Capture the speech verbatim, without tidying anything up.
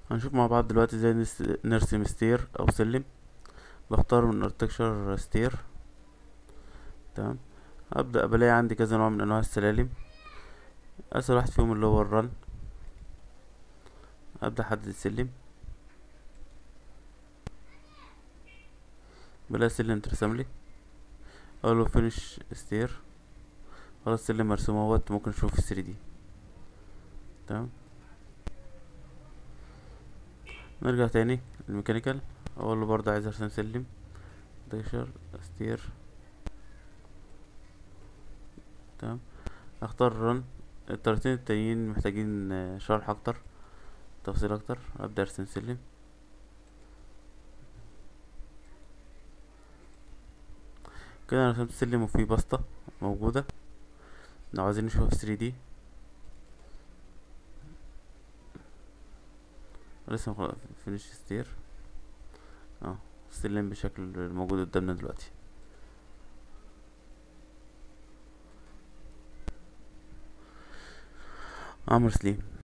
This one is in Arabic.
هنشوف مع بعض دلوقتي ازاي نس- نرسم ستير او سلم. بختار من ارتكشر ستير. تمام. ابدا بلاقي عندي كذا نوع من انواع السلالم. اسهل واحد فيهم اللي هو الرن. ابدا احدد السلم. بلاقي السلم اترسم لي. اقول له فينش ستير. خلاص السلم مرسوم اهوت، ممكن نشوف في ثري دي. تمام. نرجع تاني الميكانيكال. اقول له برضه عايز ارسم سلم. ارتكشر ستير. تمام. اختار رن. الطريقتين التانيين محتاجين آه، شرح اكتر، تفصيل اكتر. ابدا ارسم سلم. كده انا رسمت سلم وفيه بسطة موجودة. لو عايزين نشوفها في ثري دي لسه فينش ستير. اه السلم بالشكل الموجود قدامنا دلوقتي. عمرو سليم.